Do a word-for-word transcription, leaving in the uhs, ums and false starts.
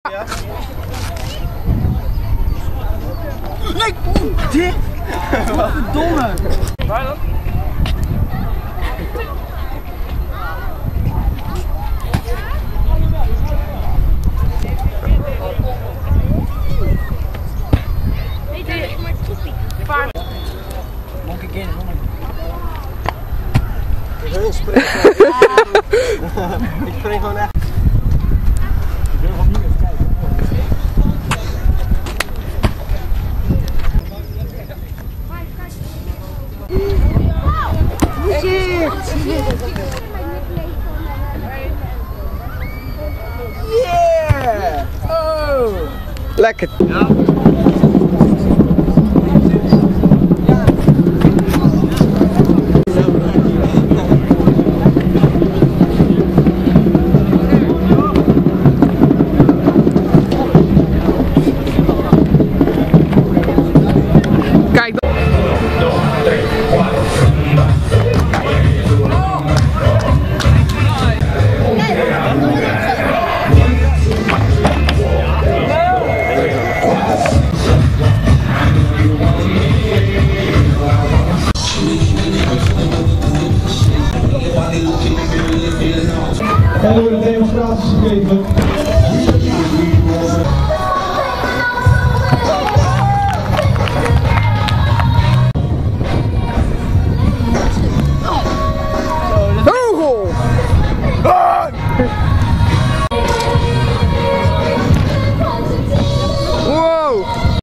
Ja. Nee, oeh, dit! Wat verdomme! Waar dan? Monkey King, ik spring gewoon. Ik spring gewoon echt. Ik wil gewoon niet eens kijken. Yeah! Oh! Lekker! Ja. Kijk dan! En door de demonstraties gegeven.